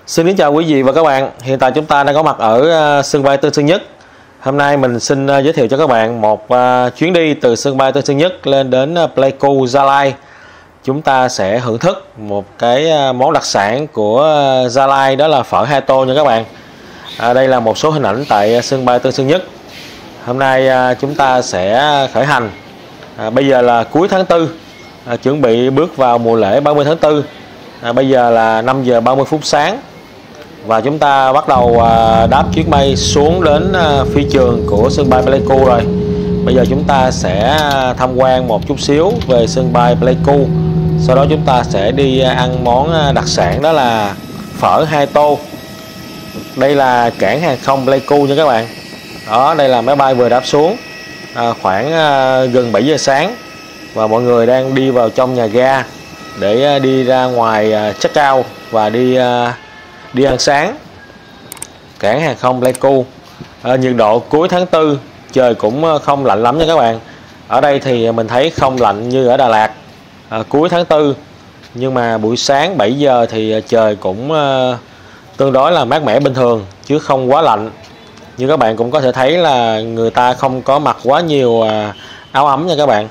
Xin kính chào quý vị và các bạn. Hiện tại chúng ta đang có mặt ở sân bay Tân Sơn Nhất. Hôm nay mình xin giới thiệu cho các bạn một chuyến đi từ sân bay Tân Sơn Nhất lên đến Pleiku, Gia Lai. Chúng ta sẽ thưởng thức một cái món đặc sản của Gia Lai, đó là phở hai tô nha các bạn. Đây là một số hình ảnh tại sân bay Tân Sơn Nhất. Hôm nay chúng ta sẽ khởi hành. Bây giờ là cuối tháng 4, chuẩn bị bước vào mùa lễ 30 tháng 4. Bây giờ là 5 giờ 30 phút sáng và chúng ta bắt đầu đáp chuyến bay xuống đến phi trường của sân bay Pleiku rồi. Bây giờ chúng ta sẽ tham quan một chút xíu về sân bay Pleiku, sau đó chúng ta sẽ đi ăn món đặc sản, đó là phở hai tô. Đây là cảng hàng không Pleiku nha các bạn. Đó, đây là máy bay vừa đáp xuống khoảng gần 7 giờ sáng và mọi người đang đi vào trong nhà ga để đi ra ngoài check out và đi ăn sáng. Cảng hàng không Pleiku. Nhiệt độ cuối tháng 4, trời cũng không lạnh lắm nha các bạn. Ở đây thì mình thấy không lạnh như ở Đà Lạt cuối tháng 4, nhưng mà buổi sáng 7 giờ thì trời cũng tương đối là mát mẻ bình thường chứ không quá lạnh. Như các bạn cũng có thể thấy là người ta không có mặc quá nhiều áo ấm nha các bạn.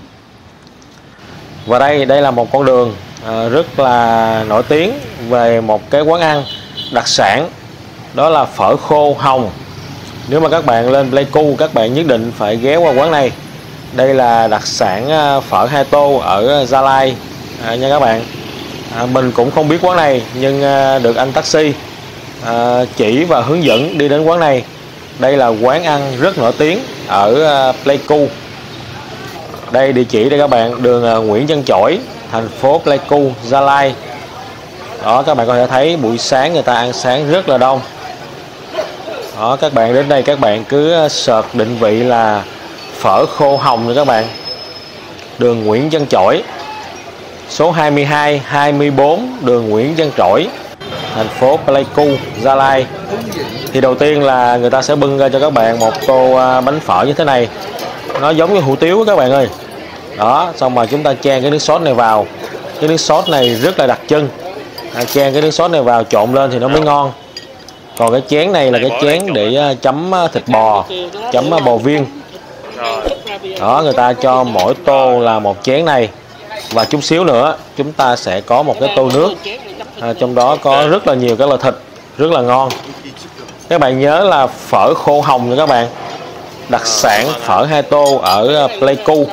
Và đây là một con đường rất là nổi tiếng về một cái quán ăn đặc sản, đó là phở khô hồng. Nếu mà các bạn lên Pleiku, các bạn nhất định phải ghé qua quán này. Đây là đặc sản phở hai tô ở Gia Lai nha các bạn. Mình cũng không biết quán này, nhưng được anh taxi chỉ và hướng dẫn đi đến quán này. Đây là quán ăn rất nổi tiếng ở Pleiku. Đây địa chỉ đây các bạn, đường Nguyễn Văn Chỗi, thành phố Pleiku, Gia Lai. Đó, các bạn có thể thấy buổi sáng người ta ăn sáng rất là đông. Đó, các bạn đến đây các bạn cứ search định vị là phở khô hồng nha các bạn. Đường Nguyễn Văn Chỗi, số 22, 24 đường Nguyễn Văn Chỗi, thành phố Pleiku, Gia Lai. Thì đầu tiên là người ta sẽ bưng ra cho các bạn một tô bánh phở như thế này. Nó giống như hủ tiếu các bạn ơi. Đó, xong mà chúng ta chan cái nước sốt này vào. Cái nước sốt này rất là đặc trưng. Chan cái nước sốt này vào trộn lên thì nó mới ngon. Còn cái chén này là cái chén để chấm thịt bò, chấm bò viên. Đó, người ta cho mỗi tô là một chén này. Và chút xíu nữa chúng ta sẽ có một cái tô nước, trong đó có rất là nhiều các loại thịt, rất là ngon. Các bạn nhớ là phở khô hồng nha các bạn. Đặc sản phở hai tô ở Pleiku,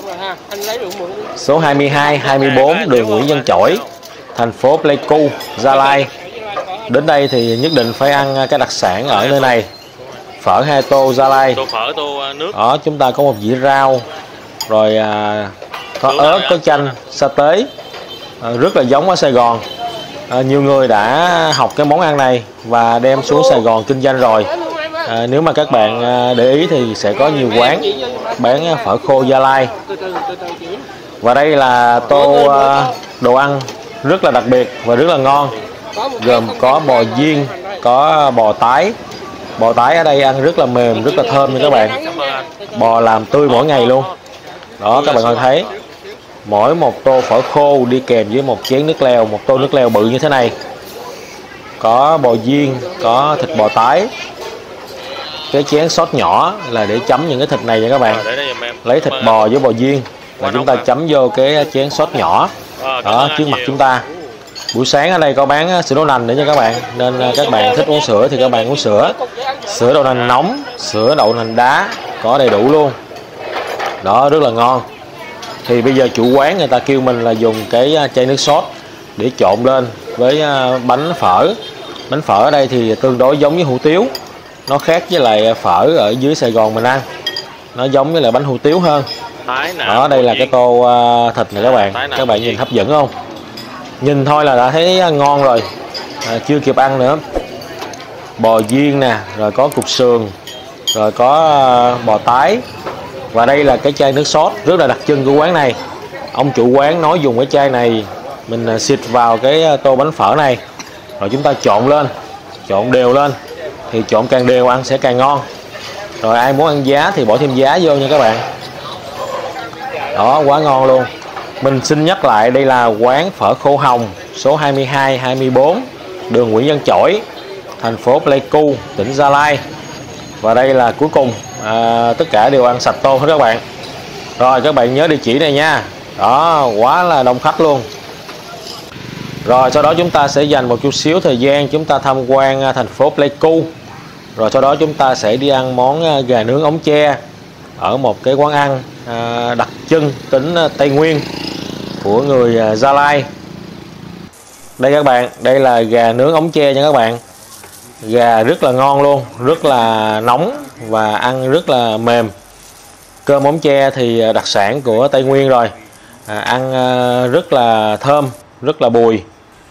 số 22, 24 đường Nguyễn Văn Chỗi, thành phố Pleiku, Gia Lai. Đến đây thì nhất định phải ăn cái đặc sản ở nơi này, phở hai tô Gia Lai. Đó, chúng ta có một dĩa rau, rồi có ớt, có chanh, sa tế, rất là giống ở Sài Gòn. Nhiều người đã học cái món ăn này và đem xuống Sài Gòn kinh doanh rồi. Nếu mà các bạn để ý thì sẽ có nhiều quán bán phở khô Gia Lai. Và đây là tô đồ ăn rất là đặc biệt và rất là ngon, gồm có bò viên, có bò tái. Bò tái ở đây ăn rất là mềm, rất là thơm nha các bạn. Bò làm tươi mỗi ngày luôn. Đó, các bạn có thấy mỗi một tô phở khô đi kèm với một chén nước lèo, một tô nước lèo bự như thế này. Có bò viên, có thịt bò tái. Cái chén sốt nhỏ là để chấm những cái thịt này nha các bạn. Lấy thịt bò với bò viên và chúng ta chấm vô cái chén sốt nhỏ đó trước mặt chúng ta. Buổi sáng ở đây có bán sữa đậu nành nữa nha các bạn, nên các bạn thích uống sữa thì các bạn uống sữa. Sữa đậu nành nóng, sữa đậu nành đá, có đầy đủ luôn. Đó, rất là ngon. Thì bây giờ chủ quán người ta kêu mình là dùng cái chai nước sốt để trộn lên với bánh phở. Bánh phở ở đây thì tương đối giống với hủ tiếu. Nó khác với lại phở ở dưới Sài Gòn mình ăn. Nó giống với lại bánh hủ tiếu hơn. Đó, đây là cái tô thịt này các bạn. Các bạn nhìn hấp dẫn không? Nhìn thôi là đã thấy ngon rồi. Chưa kịp ăn nữa. Bò viên nè, rồi có cục sườn, rồi có bò tái. Và đây là cái chai nước sốt rất là đặc trưng của quán này. Ông chủ quán nói dùng cái chai này mình xịt vào cái tô bánh phở này, rồi chúng ta trộn lên, trộn đều lên. Thì trộn càng đều ăn sẽ càng ngon. Rồi ai muốn ăn giá thì bỏ thêm giá vô nha các bạn. Đó, quá ngon luôn. Mình xin nhắc lại, đây là quán phở khô hồng số 22, 24 đường Nguyễn Văn Chỗi, thành phố Pleiku, tỉnh Gia Lai. Và đây là cuối cùng, tất cả đều ăn sạch tôm hết các bạn. Rồi các bạn nhớ địa chỉ này nha. Đó, quá là đông khách luôn. Rồi sau đó chúng ta sẽ dành một chút xíu thời gian chúng ta tham quan thành phố Pleiku. Rồi sau đó chúng ta sẽ đi ăn món gà nướng ống tre ở một cái quán ăn đặc trưng tính Tây Nguyên của người Gia Lai. Đây các bạn, đây là gà nướng ống tre nha các bạn. Gà rất là ngon luôn, rất là nóng và ăn rất là mềm. Cơm ống tre thì đặc sản của Tây Nguyên rồi, ăn rất là thơm, rất là bùi.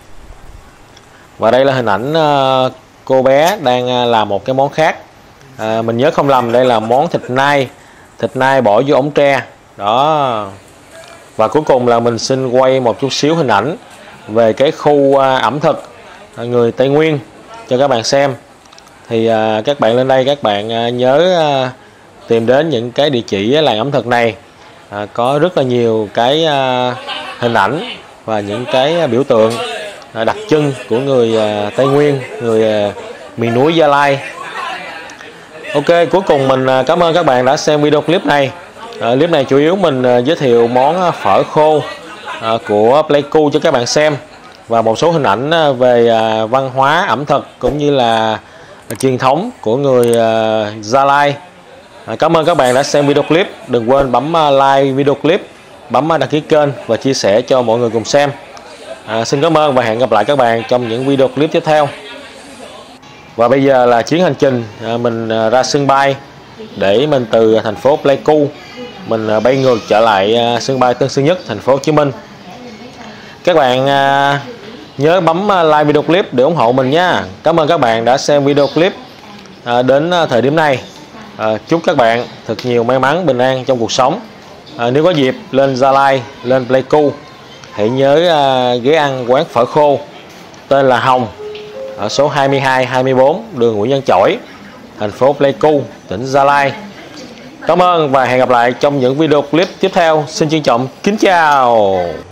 Và đây là hình ảnh cô bé đang làm một cái món khác. Mình nhớ không lầm đây là món thịt nai bỏ vô ống tre đó. Và cuối cùng là mình xin quay một chút xíu hình ảnh về cái khu ẩm thực người Tây Nguyên cho các bạn xem. Thì các bạn lên đây các bạn nhớ tìm đến những cái địa chỉ làng ẩm thực này, có rất là nhiều cái hình ảnh và những cái biểu tượng đặc trưng của người Tây Nguyên, người miền núi Gia Lai. Ok, cuối cùng mình cảm ơn các bạn đã xem video clip này. Clip này chủ yếu mình giới thiệu món phở khô của Pleiku cho các bạn xem, và một số hình ảnh về văn hóa ẩm thực cũng như là truyền thống của người Gia Lai. Cảm ơn các bạn đã xem video clip. Đừng quên bấm like video clip, bấm đăng ký kênh và chia sẻ cho mọi người cùng xem. Xin cảm ơn và hẹn gặp lại các bạn trong những video clip tiếp theo. Và bây giờ là chuyến hành trình mình ra sân bay để mình từ thành phố Pleiku mình bay ngược trở lại sân bay Tân Sơn Nhất, thành phố Hồ Chí Minh. Các bạn nhớ bấm like video clip để ủng hộ mình nha. Cảm ơn các bạn đã xem video clip đến thời điểm này. Chúc các bạn thật nhiều may mắn, bình an trong cuộc sống. Nếu có dịp lên Gia Lai, lên Pleiku, hãy nhớ ghé ăn quán phở khô tên là Hồng ở số 22-24 đường Nguyễn Văn Chỗi, thành phố Pleiku, tỉnh Gia Lai. Cảm ơn và hẹn gặp lại trong những video clip tiếp theo. Xin trân trọng kính chào.